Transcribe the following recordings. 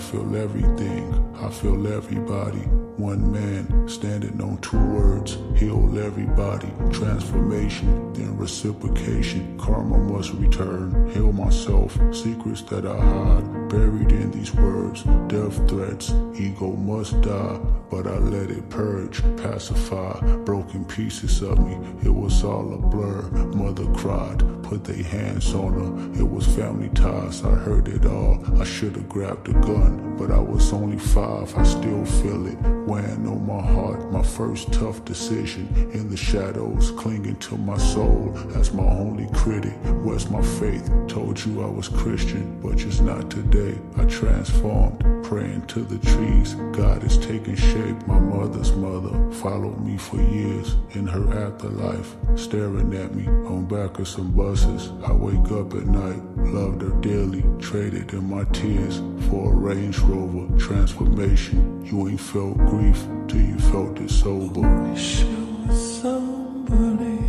feel everything, I feel everybody. One man standing on two words, heal everybody. Transformation, then reciprocation. Karma must return, heal myself. Secrets that I hide, buried in these words. Death threats, ego must die, but I let it purge, pacify. Broken pieces of me, it was all a blur. Mother cried, put their hands on her. It was family ties, I heard it all. I should've grabbed a gun, but I was only 5, I still feel it. Weighing on my heart, my first tough decision. In the shadows, clinging to my soul as my only critic. Where's my faith? Told you I was Christian, but just not today. I transformed, praying to the trees. God is taking shape. My mother's mother followed me for years in her afterlife, staring at me on back of some buses. I wake up at night, loved her dearly, traded in my tears for a Range Rover. Transformation, you ain't felt grief till you felt it sober. Wish it was somebody,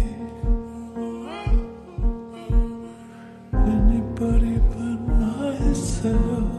anybody but myself.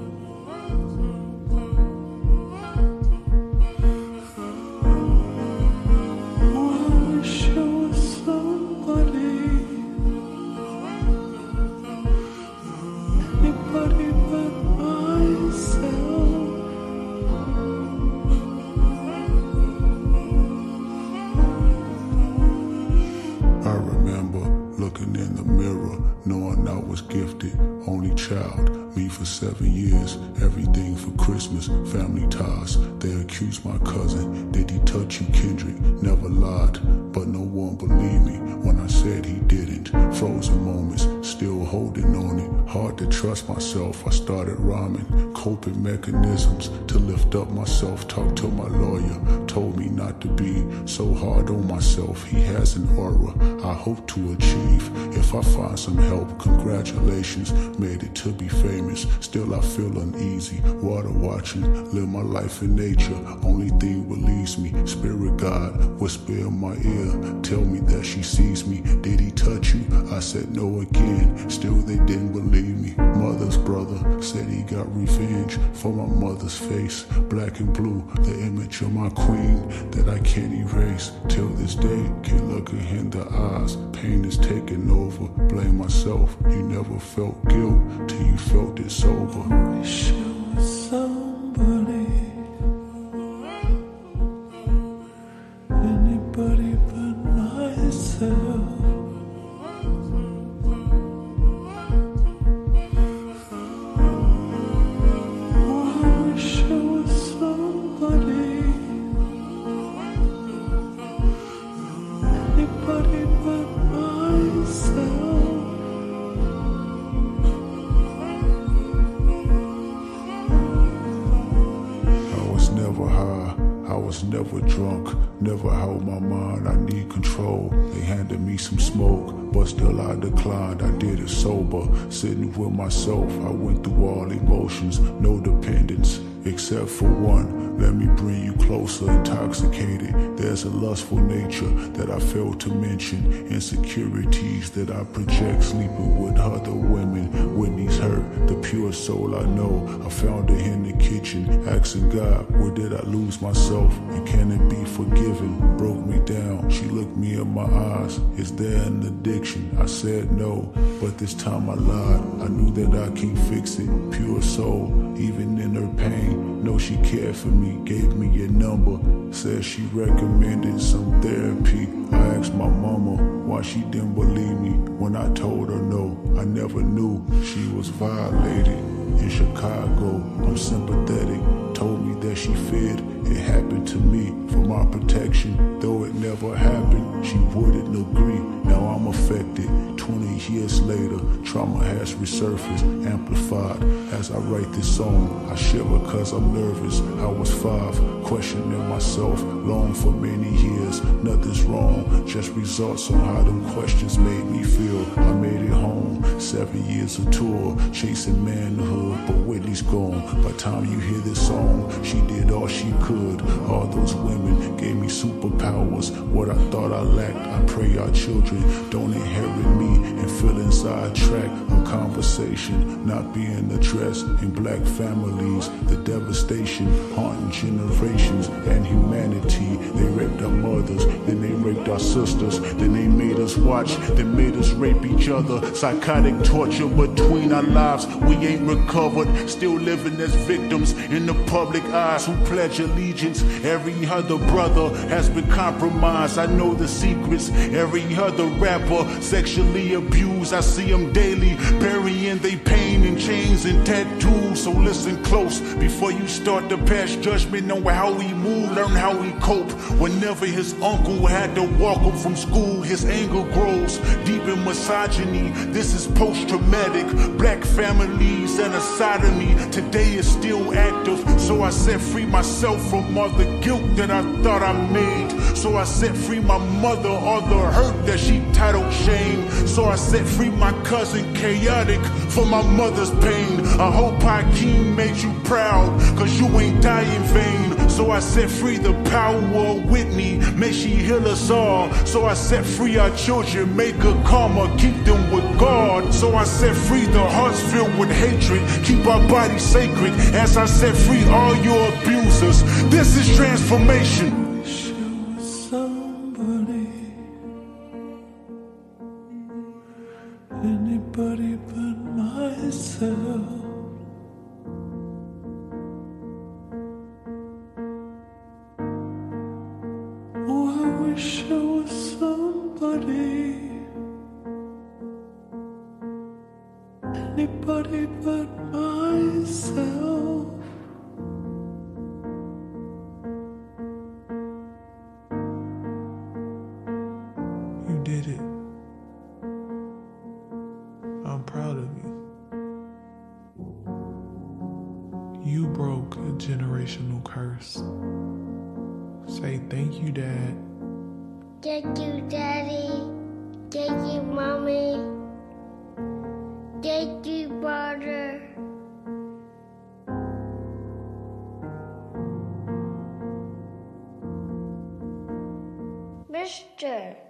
Looking in the mirror, knowing I was gifted, only child, me for 7 years, everything for Christmas, family ties. They accused my cousin, did he touch you, Kendrick? Never lied, but no one believed me when I said he didn't. Frozen moments, still holding on it, hard to trust myself. I started rhyming, coping mechanisms to lift up myself. Talked to my lawyer, told me not to be so hard on myself. He has an aura I hope to achieve. If I find some help, congratulations, made it to be famous. Still I feel uneasy, water watching, live my life in nature. Only thing relieves me, spirit guide, whisper in my ear, tell me that she sees me. Did he touch you? I said no again, still they didn't believe me. Mother's brother said he got revenge for my mother's face. Black and blue, the image of my queen that I can't erase. Till this day, can't look her in the eyes. Pain is taking over, blame myself. You never felt guilt till you felt it sober. Wish it was somebody, anybody but myself. I was never drunk, never held my mind, I need control. They handed me some smoke, but still I declined, I did it sober. Sitting with myself, I went through all emotions, no dependence, except for one. Let me bring you closer, intoxicated. There's a lustful nature that I failed to mention. Insecurities that I project, sleeping with other women. Whitney's hurt, the pure soul I know. I found her in the kitchen, asking God, where did I lose myself? And can it be forgiven? Broke me down, she looked me in my eyes. Is there an addiction? I said no, but this time I lied. I knew that I can't fix it. Pure soul, even in her pain, know she cared for me. Gave me your number, said she recommended some therapy. I asked my mama why she didn't believe me when I told her no. I never knew she was violated in Chicago. I'm sympathetic, told me that she feared it happened to me for my protection. Though it never happened, she wouldn't agree. Now I'm affected. 20 years later, trauma has resurfaced, amplified. As I write this song, I shiver cause I'm nervous. I was 5, questioning myself, long for many years. Nothing's wrong, just results on how them questions made me feel. I made it home, 7 years of tour, chasing manhood, but Whitney's gone. By the time you hear this song, she did all she could. All those women gave me superpowers. What I thought I lacked, I pray our children don't inherit me and feel inside track. I'm conversation not being addressed in black families, the devastation haunting generations and humanity. They raped our mothers, then they raped our sisters, then they made us watch, then made us rape each other. Psychotic torture between our lives, we ain't recovered, still living as victims in the public eyes who pledge allegiance. Every other brother has been compromised, I know the secrets. Every other rapper sexually abused, I see them daily, burying they pain in chains and tattoos. So listen close before you start to pass judgment on how we move, learn how we cope. Whenever his uncle had to walk him from school, his anger grows deep in misogyny. This is post-traumatic. Black families and a side of me today is still active. So I set free myself from all the guilt that I thought I made. So I set free my mother, all the hurt that she titled shame. So I set free my cousin Chaotic for my mother's pain. I hope Hakeem made you proud, cause you ain't die in vain. So I set free the power of Whitney, may she heal us all. So I set free our children, make a karma, keep them with God. So I set free the hearts filled with hatred, keep our bodies sacred. As I set free all your abusers, this is transformation. Anybody but myself. Oh, I wish I was somebody. Anybody but myself. You did it. I'm proud of you. You broke a generational curse. Say thank you, Dad. Thank you, Daddy. Thank you, Mommy. Thank you, brother. Mister.